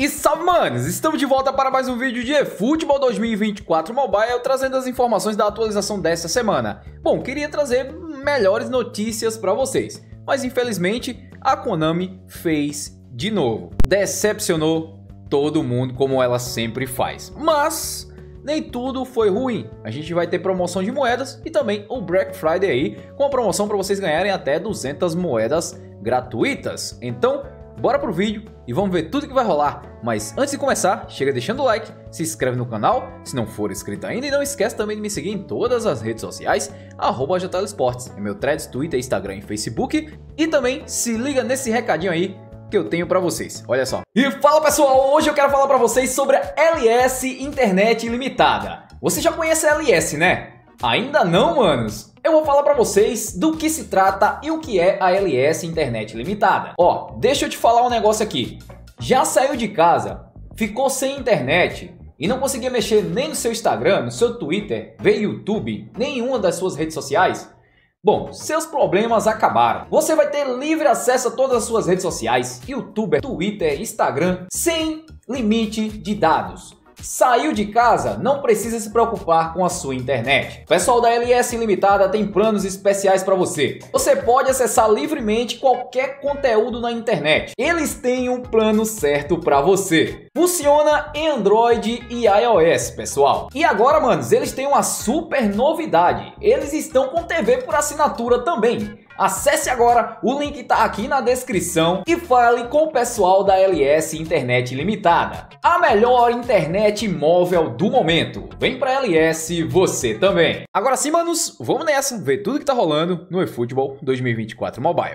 E salve, manos! Estamos de volta para mais um vídeo de eFootball 2024 Mobile, trazendo as informações da atualização desta semana. Bom, queria trazer melhores notícias para vocês, mas infelizmente a Konami fez de novo. Decepcionou todo mundo como ela sempre faz, mas nem tudo foi ruim. A gente vai ter promoção de moedas e também o Black Friday aí, com a promoção para vocês ganharem até 200 moedas gratuitas. Então, bora pro vídeo e vamos ver tudo que vai rolar. Mas antes de começar, chega deixando o like, se inscreve no canal se não for inscrito ainda e não esquece também de me seguir em todas as redes sociais, @JLSports, meu Threads, Twitter, Instagram e Facebook. E também se liga nesse recadinho aí que eu tenho pra vocês, olha só. E fala pessoal, hoje eu quero falar pra vocês sobre a LS Internet Ilimitada. Você já conhece a LS, né? Ainda não, manos? Eu vou falar pra vocês do que se trata e o que é a LS Internet Ilimitada. Ó, deixa eu te falar um negócio aqui. Já saiu de casa, ficou sem internet e não conseguia mexer nem no seu Instagram, no seu Twitter, ver YouTube, nenhuma das suas redes sociais? Bom, seus problemas acabaram. Você vai ter livre acesso a todas as suas redes sociais, YouTube, Twitter, Instagram, sem limite de dados. Saiu de casa? Não precisa se preocupar com a sua internet. O pessoal da LS Ilimitada tem planos especiais para você. Você pode acessar livremente qualquer conteúdo na internet. Eles têm um plano certo para você. Funciona em Android e iOS, pessoal. E agora, manos, eles têm uma super novidade. Eles estão com TV por assinatura também. Acesse agora, o link tá aqui na descrição e fale com o pessoal da LS Internet Ilimitada. A melhor internet móvel do momento. Vem pra LS você também. Agora sim, manos, vamos nessa, ver tudo que tá rolando no eFootball 2024 Mobile.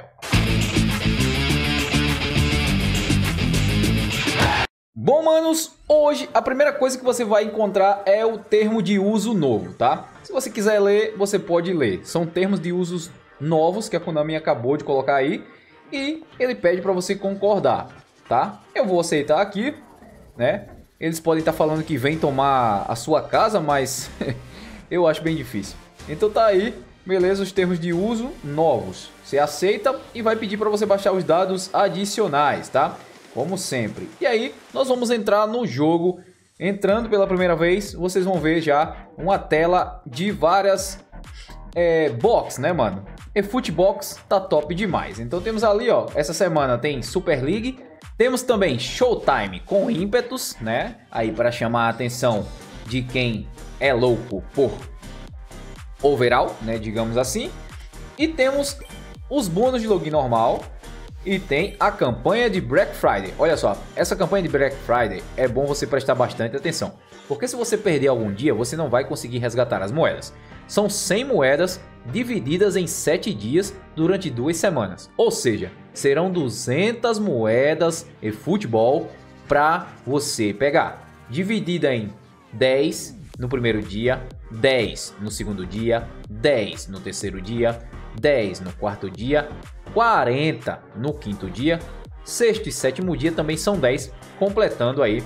Bom, manos, hoje a primeira coisa que você vai encontrar é o termo de uso novo, tá? Se você quiser ler, você pode ler. São termos de usos novos que a Konami acabou de colocar aí e ele pede para você concordar, tá? Eu vou aceitar aqui, né? Eles podem estar falando que vem tomar a sua casa, mas eu acho bem difícil. Então tá aí, beleza, os termos de uso novos. Você aceita e vai pedir para você baixar os dados adicionais, tá? Como sempre. E aí, nós vamos entrar no jogo. Entrando pela primeira vez, vocês vão ver já uma tela de várias box, né, mano? eFootbox tá top demais. Então temos ali, ó, essa semana tem Super League, temos também Showtime com ímpetos, né? Aí para chamar a atenção de quem é louco por overall, né, digamos assim. E temos os bônus de login normal e tem a campanha de Black Friday. Olha só, essa campanha de Black Friday é bom você prestar bastante atenção, porque se você perder algum dia, você não vai conseguir resgatar as moedas. São 100 moedas divididas em 7 dias durante 2 semanas. Ou seja, serão 200 moedas eFootball para você pegar. Dividida em 10 no primeiro dia, 10 no segundo dia, 10 no terceiro dia, 10 no quarto dia, 40 no quinto dia, sexto e sétimo dia também são 10, completando aí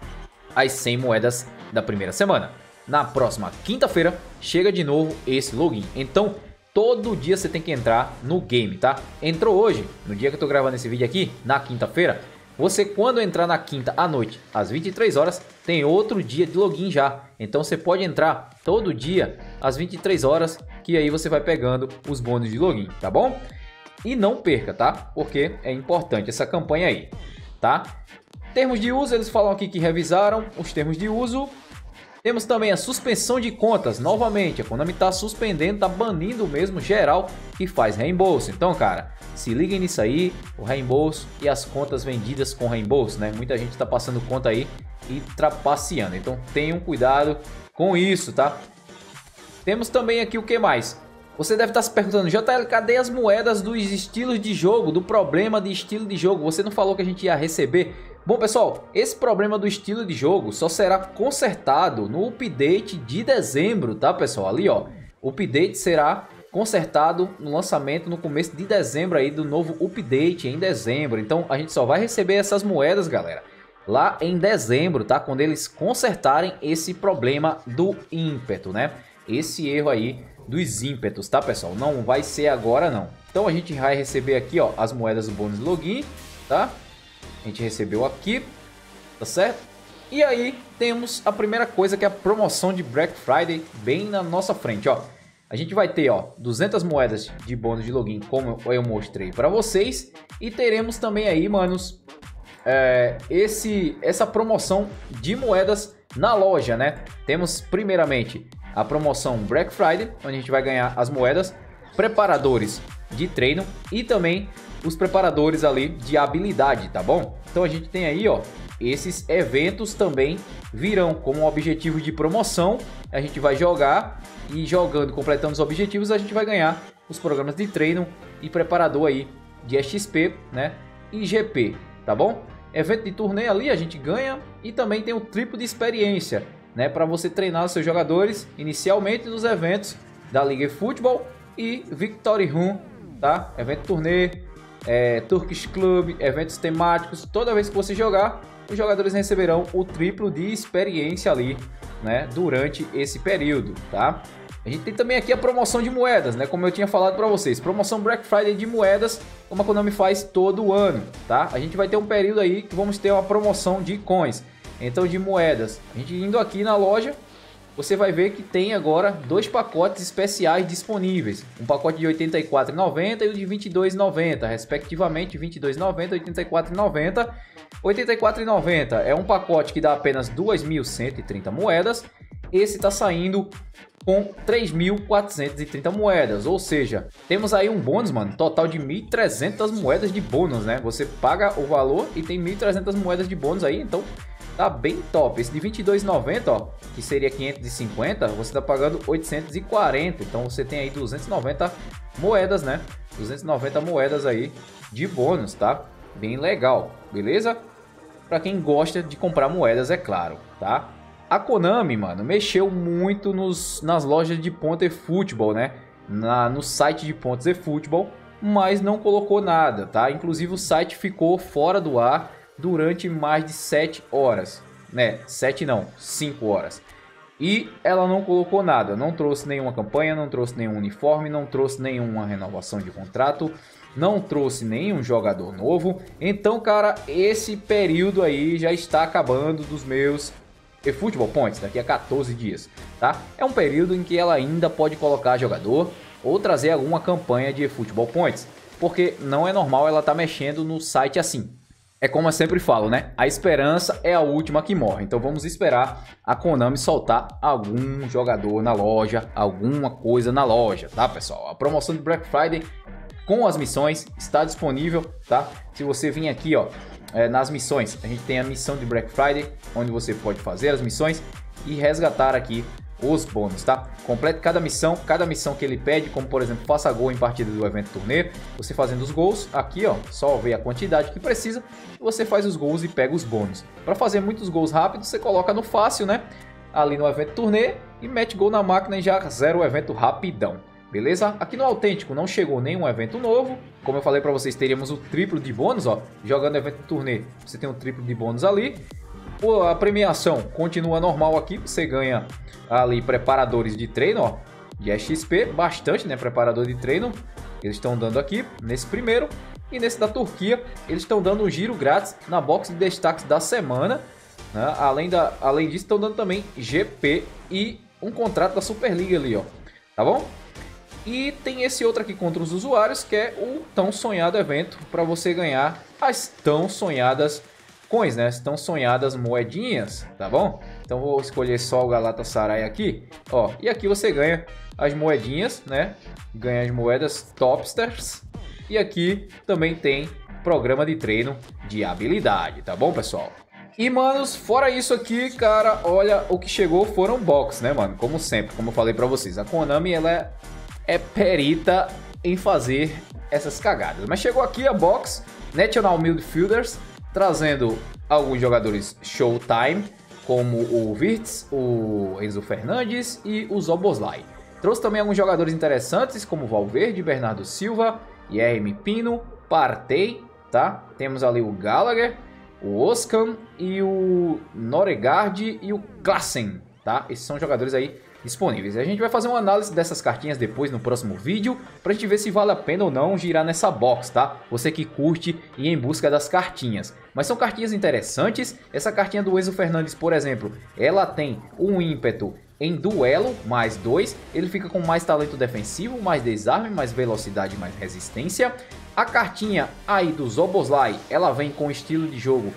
as 100 moedas da primeira semana. Na próxima quinta-feira chega de novo esse login. Então todo dia você tem que entrar no game, tá? Entrou hoje, no dia que eu tô gravando esse vídeo aqui, na quinta-feira. Você, quando entrar na quinta à noite, às 23 horas, tem outro dia de login já. Então você pode entrar todo dia às 23 horas, que aí você vai pegando os bônus de login, tá bom? E não perca, tá? Porque é importante essa campanha aí, tá? Termos de uso, eles falam aqui que revisaram os termos de uso. Temos também a suspensão de contas. Novamente, a Konami tá suspendendo, tá banindo mesmo geral que faz reembolso. Então, cara, se liguem nisso aí, o reembolso e as contas vendidas com reembolso, né? Muita gente tá passando conta aí e trapaceando. Então, tenham cuidado com isso, tá? Temos também aqui o que mais? Você deve estar se perguntando, JL, cadê as moedas dos estilos de jogo, do problema de estilo de jogo? Você não falou que a gente ia receber? Bom, pessoal, esse problema do estilo de jogo só será consertado no update de dezembro, tá, pessoal? Ali, ó, o update será consertado no lançamento no começo de dezembro aí do novo update em dezembro. Então, a gente só vai receber essas moedas, galera, lá em dezembro, tá? Quando eles consertarem esse problema do ímpeto, né? Esse erro aí dos ímpetos, tá, pessoal? Não vai ser agora, não. Então, a gente vai receber aqui, ó, as moedas do bônus login, tá? A gente recebeu aqui. tá certo? E aí temos a primeira coisa, que é a promoção de Black Friday bem na nossa frente, ó. A gente vai ter, ó, 200 moedas de bônus de login, como eu mostrei para vocês. E teremos também aí, manos, essa promoção de moedas na loja, né? Temos primeiramente a promoção Black Friday, onde a gente vai ganhar as moedas, preparadores de treino e também os preparadores ali de habilidade, tá bom? Então a gente tem aí, ó, esses eventos também virão como objetivo de promoção. A gente vai jogar e jogando, completando os objetivos, a gente vai ganhar os programas de treino e preparador aí de XP, né? E GP, tá bom? Evento de torneio ali a gente ganha e também tem o triplo de experiência, né? Para você treinar os seus jogadores inicialmente nos eventos da Liga Futebol e Victory Room, tá? Evento de torneio, Turkish Club, eventos temáticos. Toda vez que você jogar, os jogadores receberão o triplo de experiência ali, né? Durante esse período, tá? A gente tem também aqui a promoção de moedas, né? Como eu tinha falado para vocês, promoção Black Friday de moedas, como a Konami faz todo ano, tá? A gente vai ter um período aí que vamos ter uma promoção de coins, então de moedas. A gente indo aqui na loja, você vai ver que tem agora 2 pacotes especiais disponíveis. Um pacote de R$ 84,90 e o de R$ 22,90, respectivamente R$ 22,90 e R$ 84,90. R$ 84,90 é um pacote que dá apenas 2.130 moedas. Esse está saindo com 3.430 moedas, ou seja, temos aí um bônus, mano, total de 1.300 moedas de bônus, né? Você paga o valor e tem 1.300 moedas de bônus aí, então tá bem top. Esse de 22,90, ó, que seria 550, você tá pagando 840, então você tem aí 290 moedas, né? 290 moedas aí de bônus, tá? Bem legal, beleza? Para quem gosta de comprar moedas, é claro, tá? A Konami, mano, mexeu muito nas lojas de pontos eFootball, né? No site de pontos eFootball, mas não colocou nada, tá? Inclusive o site ficou fora do ar durante mais de 7 horas, né? 7 não, 5 horas. E ela não colocou nada, não trouxe nenhuma campanha, não trouxe nenhum uniforme, não trouxe nenhuma renovação de contrato, não trouxe nenhum jogador novo. Então, cara, esse período aí já está acabando dos meus eFootball Points, daqui a 14 dias, tá? É um período em que ela ainda pode colocar jogador ou trazer alguma campanha de eFootball Points, porque não é normal ela estar mexendo no site assim. É como eu sempre falo, né? A esperança é a última que morre. Então vamos esperar a Konami soltar algum jogador na loja, alguma coisa na loja, tá, pessoal? A promoção de Black Friday com as missões está disponível, tá? Se você vir aqui, ó, nas missões, a gente tem a missão de Black Friday, onde você pode fazer as missões e resgatar aqui os bônus, tá? Complete cada missão que ele pede, como por exemplo, faça gol em partida do evento torneio. Você fazendo os gols, aqui ó, só ver a quantidade que precisa, você faz os gols e pega os bônus. Para fazer muitos gols rápidos, você coloca no fácil, né? Ali no evento torneio e mete gol na máquina e já zera o evento rapidão. Beleza? Aqui no autêntico não chegou nenhum evento novo. Como eu falei para vocês, teríamos o triplo de bônus, ó. Jogando evento de torneio, você tem um triplo de bônus ali. A premiação continua normal aqui. Você ganha ali preparadores de treino, ó, de XP, bastante, né? Preparador de treino. Eles estão dando aqui nesse primeiro. E nesse da Turquia, eles estão dando um giro grátis na box de destaques da semana, né? Além disso, estão dando também GP e um contrato da Superliga ali, ó. Tá bom? E tem esse outro aqui contra os usuários, que é o tão sonhado evento para você ganhar as tão sonhadas coins, né? As tão sonhadas moedinhas, tá bom? Então vou escolher só o Galatasaray aqui, ó. E aqui você ganha as moedinhas, né? Ganha as moedas Topsters. E aqui também tem programa de treino de habilidade, tá bom, pessoal? E, manos, fora isso aqui, cara, olha, o que chegou foram box, né, mano? Como sempre, como eu falei pra vocês, a Konami, ela é perita em fazer essas cagadas. Mas chegou aqui a box National Midfielders, trazendo alguns jogadores Showtime, como o Wirtz, o Enzo Fernandes e o Szoboszlai. Trouxe também alguns jogadores interessantes, como Valverde, Bernardo Silva, Yeremy Pino, Partey, tá? Temos ali o Gallagher, o Oscan e o Noregaard e o Klassen, tá? Esses são jogadores aí disponíveis. A gente vai fazer uma análise dessas cartinhas depois no próximo vídeo, pra gente ver se vale a pena ou não girar nessa box, tá? Você que curte e em busca das cartinhas. Mas são cartinhas interessantes. Essa cartinha do Enzo Fernandes, por exemplo, ela tem um ímpeto em duelo, mais 2, ele fica com mais talento defensivo, mais desarme, mais velocidade, mais resistência. A cartinha aí do Szoboszlai, ela vem com estilo de jogo,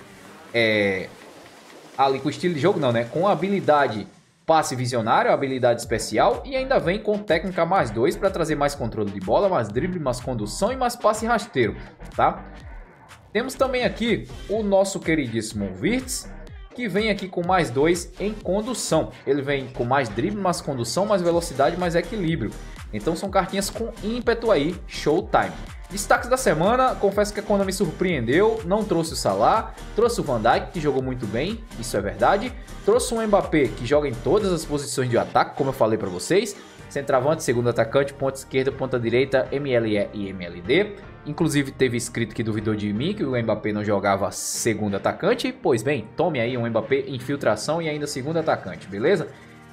ali com estilo de jogo não, né? Com habilidade passe visionário, habilidade especial, e ainda vem com técnica mais 2 para trazer mais controle de bola, mais drible, mais condução e mais passe rasteiro, tá? Temos também aqui o nosso queridíssimo Wirtz, que vem aqui com mais 2 em condução. Ele vem com mais drible, mais condução, mais velocidade, mais equilíbrio. Então são cartinhas com ímpeto aí, showtime. Destaques da semana, confesso que a Konami surpreendeu, não trouxe o Salah, trouxe o Van Dijk, que jogou muito bem, isso é verdade. Trouxe um Mbappé, que joga em todas as posições de ataque, como eu falei para vocês. Centroavante, segundo atacante, ponta esquerda, ponta direita, MLE e MLD. Inclusive teve escrito que duvidou de mim, que o Mbappé não jogava segundo atacante. Pois bem, tome aí um Mbappé infiltração e ainda segundo atacante, beleza?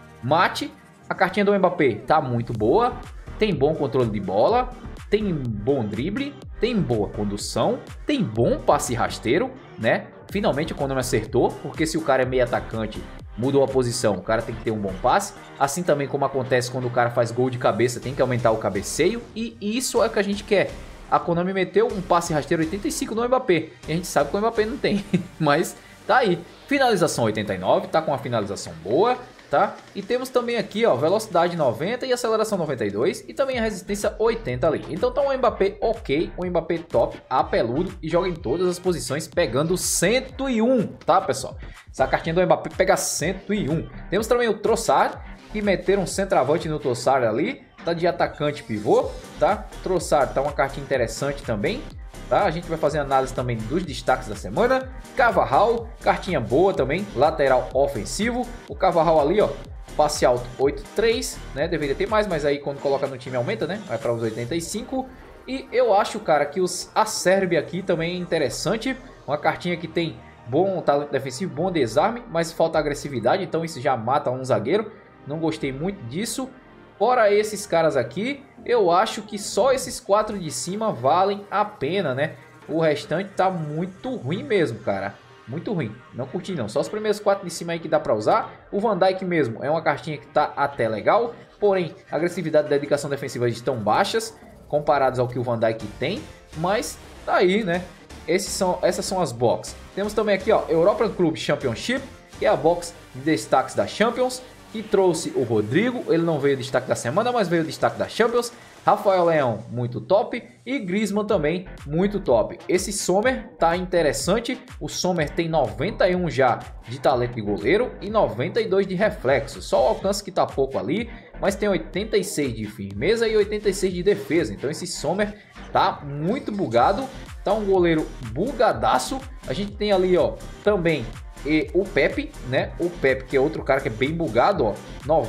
Mate, a cartinha do Mbappé tá muito boa, tem bom controle de bola, tem bom drible, tem boa condução, tem bom passe rasteiro, né? Finalmente a Konami acertou, porque se o cara é meio atacante, mudou a posição, o cara tem que ter um bom passe. Assim também como acontece quando o cara faz gol de cabeça, tem que aumentar o cabeceio. E isso é o que a gente quer. A Konami meteu um passe rasteiro 85 no Mbappé. E a gente sabe que o Mbappé não tem, mas tá aí. Finalização 89, tá com uma finalização boa, tá? E temos também aqui, ó, velocidade 90 e aceleração 92 e também a resistência 80 ali. Então tá um Mbappé ok, um Mbappé top, apeludo e joga em todas as posições pegando 101, tá, pessoal? Essa cartinha do Mbappé pega 101. Temos também o Trossard, que meteram um centroavante no Trossard ali, tá de atacante pivô, tá? Trossard tá uma cartinha interessante também. Tá? A gente vai fazer análise também dos destaques da semana. Carvajal, cartinha boa também, lateral ofensivo. O Carvajal ali, ó, passe alto 83, né? Deveria ter mais, mas aí quando coloca no time aumenta, né? Vai para os 85. E eu acho, cara, que a Sérvia aqui também é interessante. Uma cartinha que tem bom talento defensivo, bom desarme, mas falta agressividade, então isso já mata um zagueiro. Não gostei muito disso. Fora esses caras aqui, eu acho que só esses 4 de cima valem a pena, né? O restante tá muito ruim mesmo, cara. Muito ruim. Não curti não. Só os primeiros 4 de cima aí que dá pra usar. O Van Dijk mesmo é uma cartinha que tá até legal. Porém, a agressividade e dedicação defensiva estão baixas comparados ao que o Van Dijk tem. Mas tá aí, né? Essas são as boxes. Temos também aqui, ó, European Club Championship, que é a box de destaques da Champions, que trouxe o Rodrigo. Ele não veio destaque da semana, mas veio destaque da Champions. Rafael Leão, muito top. E Griezmann também, muito top. Esse Sommer tá interessante. O Sommer tem 91 já de talento de goleiro e 92 de reflexo. Só o alcance que tá pouco ali, mas tem 86 de firmeza e 86 de defesa. Então esse Sommer tá muito bugado. Tá um goleiro bugadaço. A gente tem ali, ó, também o Pepe, né? O Pepe, que é outro cara que é bem bugado, ó.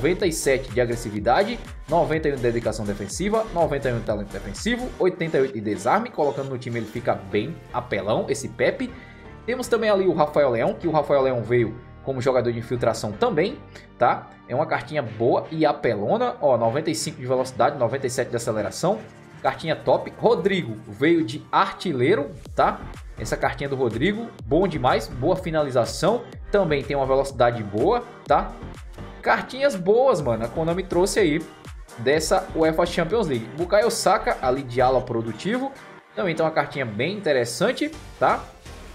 97 de agressividade, 91 de dedicação defensiva, 91 de talento defensivo, 88 de desarme. Colocando no time ele fica bem apelão, esse Pepe. Temos também ali o Rafael Leão, que o Rafael Leão veio como jogador de infiltração também, tá? É uma cartinha boa e apelona, ó, 95 de velocidade, 97 de aceleração. Cartinha top. Rodrigo veio de artilheiro, tá? Essa cartinha do Rodrigo, bom demais, boa finalização. Também tem uma velocidade boa, tá? Cartinhas boas, mano. A Konami trouxe aí dessa UEFA Champions League. Bukayo Saka, ali de ala produtivo. Também tem uma cartinha bem interessante, tá?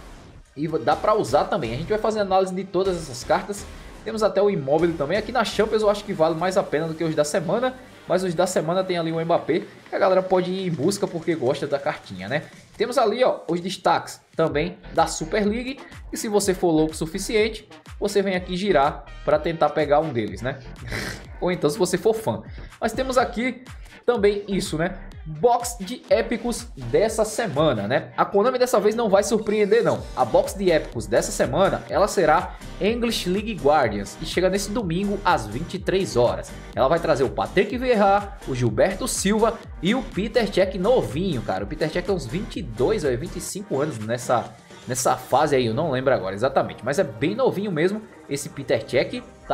E dá pra usar também. A gente vai fazer análise de todas essas cartas. Temos até o Immobile também. Aqui na Champions eu acho que vale mais a pena do que os da semana. Mas os da semana tem ali o Mbappé, que a galera pode ir em busca porque gosta da cartinha, né? Temos ali, ó, os destaques também da Super League. E se você for louco o suficiente, você vem aqui girar para tentar pegar um deles, né? Ou então se você for fã. Mas temos aqui também isso, né? Box de épicos dessa semana, né? A Konami dessa vez não vai surpreender, não. A box de épicos dessa semana, ela será English League Guardians e chega nesse domingo às 23 horas. Ela vai trazer o Patrick Vieira, o Gilberto Silva e o Peter Cech novinho, cara. O Peter Cech tem uns 22 ou 25 anos nessa fase aí, eu não lembro agora exatamente, mas é bem novinho mesmo esse Peter Cech, tá?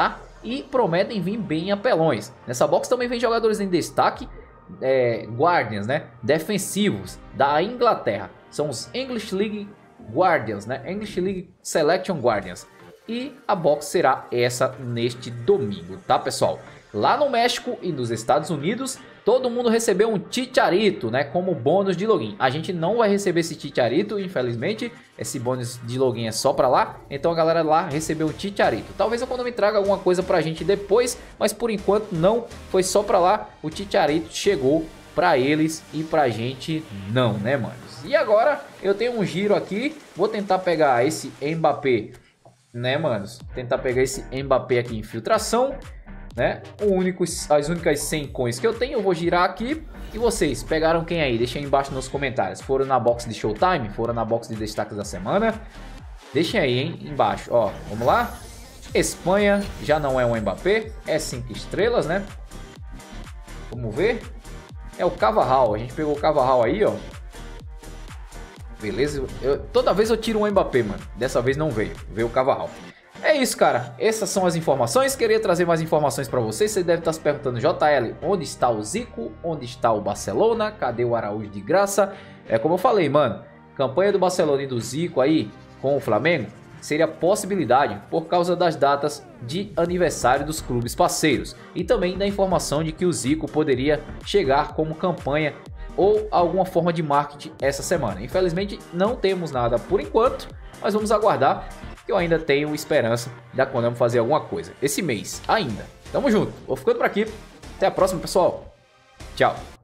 e prometem vir bem apelões. Nessa box também vem jogadores em destaque, Guardians, né? Defensivos da Inglaterra. São os English League Guardians, né? English League Selection Guardians. E a box será essa neste domingo, tá, pessoal? Lá no México e nos Estados Unidos, todo mundo recebeu um Chicharito, né, como bônus de login. A gente não vai receber esse Chicharito, infelizmente. Esse bônus de login é só pra lá. Então a galera lá recebeu um Chicharito. Talvez a Konami traga alguma coisa pra gente depois, mas por enquanto não. Foi só pra lá. O Chicharito chegou pra eles e pra gente não, né, manos? E agora eu tenho um giro aqui. Vou tentar pegar esse Mbappé, né, manos? Tentar pegar esse Mbappé aqui em infiltração, né? As únicas 100 coins que eu tenho, eu vou girar aqui. E vocês, pegaram quem aí? Deixem aí embaixo nos comentários. Foram na box de Showtime? Foram na box de destaques da semana? Deixem aí, hein, embaixo. Ó, vamos lá. Espanha, já não é um Mbappé, é 5 estrelas, né? Vamos ver. É o Carvajal, a gente pegou o Carvajal aí, ó. Beleza, toda vez eu tiro um Mbappé, mano. Dessa vez não veio, veio o Carvajal. É isso, cara. Essas são as informações. Queria trazer mais informações para vocês. Você deve estar se perguntando, JL, onde está o Zico? Onde está o Barcelona? Cadê o Araújo de graça? É como eu falei, mano. Campanha do Barcelona e do Zico aí com o Flamengo seria possibilidade por causa das datas de aniversário dos clubes parceiros. E também da informação de que o Zico poderia chegar como campanha ou alguma forma de marketing essa semana. Infelizmente não temos nada por enquanto, mas vamos aguardar. Eu ainda tenho esperança da Konami fazer alguma coisa esse mês ainda. Tamo junto. Vou ficando por aqui. Até a próxima, pessoal. Tchau.